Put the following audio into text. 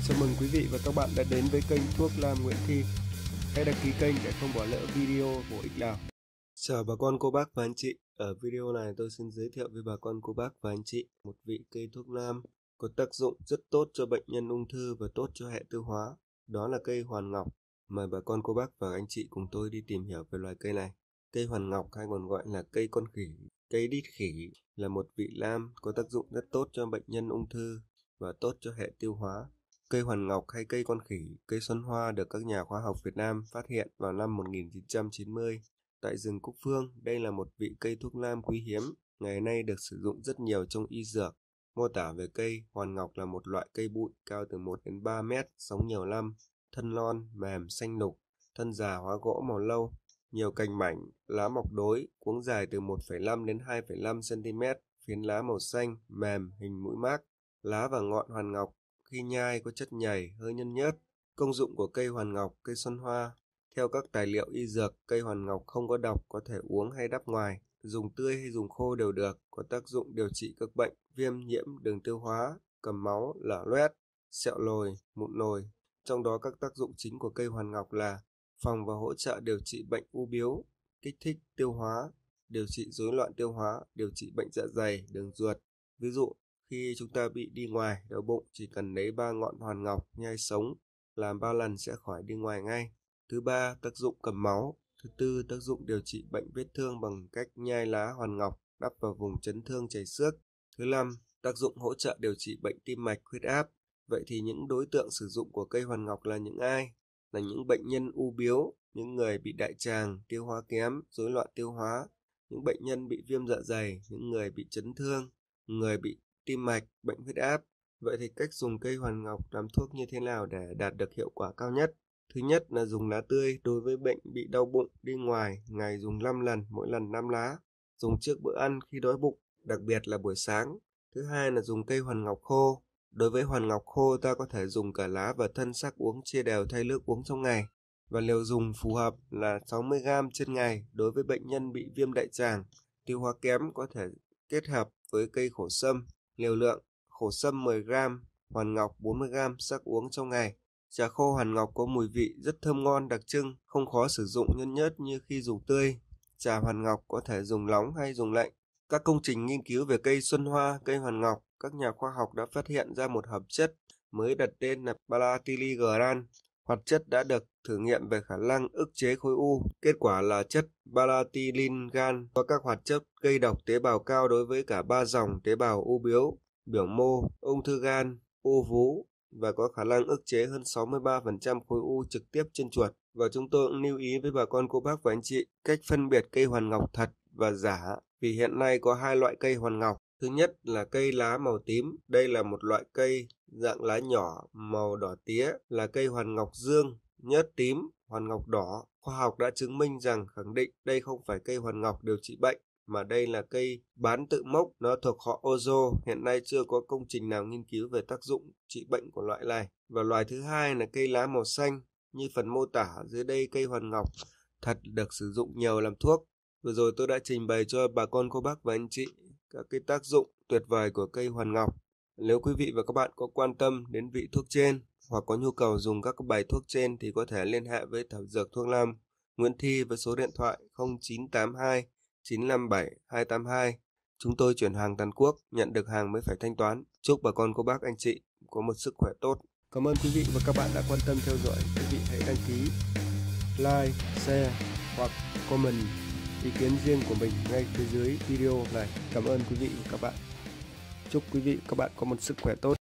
Chào mừng quý vị và các bạn đã đến với kênh Thuốc Nam Nguyễn Thi. Hãy đăng ký kênh để không bỏ lỡ video bổ ích nào. Chào bà con cô bác và anh chị. Ở video này tôi xin giới thiệu với bà con cô bác và anh chị một vị cây thuốc nam có tác dụng rất tốt cho bệnh nhân ung thư và tốt cho hệ tiêu hóa. Đó là cây hoàn ngọc. Mời bà con cô bác và anh chị cùng tôi đi tìm hiểu về loài cây này. Cây hoàn ngọc hay còn gọi là cây con khỉ, cây đít khỉ là một vị lam có tác dụng rất tốt cho bệnh nhân ung thư và tốt cho hệ tiêu hóa. Cây hoàn ngọc hay cây con khỉ, cây xoăn hoa được các nhà khoa học Việt Nam phát hiện vào năm 1990 tại rừng Cúc Phương. Đây là một vị cây thuốc nam quý hiếm, ngày nay được sử dụng rất nhiều trong y dược. Mô tả về cây hoàn ngọc là một loại cây bụi cao từ 1 đến 3 mét, sống nhiều năm, thân lon, mềm, xanh đục, thân già hóa gỗ màu lâu, nhiều cành mảnh, lá mọc đối, cuống dài từ 1,5 đến 2,5 cm, phiến lá màu xanh, mềm, hình mũi mác, lá và ngọn hoàn ngọc. Khi nhai có chất nhầy, hơi nhân nhớt. Công dụng của cây hoàn ngọc, cây xoăn hoa. Theo các tài liệu y dược, cây hoàn ngọc không có độc, có thể uống hay đắp ngoài. Dùng tươi hay dùng khô đều được, có tác dụng điều trị các bệnh viêm nhiễm đường tiêu hóa, cầm máu, lở loét, sẹo lồi, mụn nồi. Trong đó các tác dụng chính của cây hoàn ngọc là phòng và hỗ trợ điều trị bệnh u bướu, kích thích tiêu hóa, điều trị rối loạn tiêu hóa, điều trị bệnh dạ dày, đường ruột. Ví dụ, khi chúng ta bị đi ngoài, đau bụng, chỉ cần lấy 3 ngọn hoàn ngọc nhai sống, làm 3 lần sẽ khỏi đi ngoài ngay. Thứ ba, tác dụng cầm máu. Thứ tư, tác dụng điều trị bệnh vết thương bằng cách nhai lá hoàn ngọc đắp vào vùng chấn thương chảy xước. Thứ năm, tác dụng hỗ trợ điều trị bệnh tim mạch, huyết áp. Vậy thì những đối tượng sử dụng của cây hoàn ngọc là những ai? Là những bệnh nhân u bướu, những người bị đại tràng, tiêu hóa kém, rối loạn tiêu hóa, những bệnh nhân bị viêm dạ dày, những người bị chấn thương, người bị tim mạch, bệnh huyết áp. Vậy thì cách dùng cây hoàn ngọc làm thuốc như thế nào để đạt được hiệu quả cao nhất? Thứ nhất là dùng lá tươi đối với bệnh bị đau bụng, đi ngoài, ngày dùng 5 lần, mỗi lần 5 lá. Dùng trước bữa ăn khi đói bụng, đặc biệt là buổi sáng. Thứ hai là dùng cây hoàn ngọc khô. Đối với hoàn ngọc khô ta có thể dùng cả lá và thân sắc uống chia đều thay nước uống trong ngày. Và liều dùng phù hợp là 60g trên ngày đối với bệnh nhân bị viêm đại tràng, tiêu hóa kém có thể kết hợp với cây khổ sâm. Liều lượng khổ sâm 10g, hoàn ngọc 40g sắc uống trong ngày. Trà khô hoàn ngọc có mùi vị rất thơm ngon đặc trưng, không khó sử dụng nhân nhớt như khi dùng tươi. Trà hoàn ngọc có thể dùng nóng hay dùng lạnh. Các công trình nghiên cứu về cây xuân hoa, cây hoàn ngọc, các nhà khoa học đã phát hiện ra một hợp chất mới đặt tên là Balatiligran. Hoạt chất đã được thử nghiệm về khả năng ức chế khối u. Kết quả là chất Balatilingran có các hoạt chất gây độc tế bào cao đối với cả 3 dòng tế bào u bướu, biểu mô, ung thư gan, u vú và có khả năng ức chế hơn 63% khối u trực tiếp trên chuột. Và chúng tôi cũng lưu ý với bà con cô bác và anh chị cách phân biệt cây hoàn ngọc thật và giả, vì hiện nay có 2 loại cây hoàn ngọc. Thứ nhất là cây lá màu tím, đây là một loại cây dạng lá nhỏ màu đỏ tía, là cây hoàn ngọc dương, nhớt tím, hoàn ngọc đỏ. Khoa học đã chứng minh rằng khẳng định đây không phải cây hoàn ngọc điều trị bệnh, mà đây là cây bán tự mốc, nó thuộc họ Ozo. Hiện nay chưa có công trình nào nghiên cứu về tác dụng trị bệnh của loại này. Và loại thứ hai là cây lá màu xanh, như phần mô tả dưới đây, cây hoàn ngọc thật được sử dụng nhiều làm thuốc. Vừa rồi tôi đã trình bày cho bà con cô bác và anh chị các cái tác dụng tuyệt vời của cây hoàn ngọc. Nếu quý vị và các bạn có quan tâm đến vị thuốc trên hoặc có nhu cầu dùng các bài thuốc trên thì có thể liên hệ với Thảo Dược Thuốc Nam Nguyễn Thi với số điện thoại 0982 957 282. Chúng tôi chuyển hàng toàn quốc, nhận được hàng mới phải thanh toán. Chúc bà con cô bác anh chị có một sức khỏe tốt. Cảm ơn quý vị và các bạn đã quan tâm theo dõi. Quý vị hãy đăng ký, like, share hoặc comment ý kiến riêng của mình ngay phía dưới video này. Cảm ơn quý vị và các bạn. Chúc quý vị và các bạn có một sức khỏe tốt.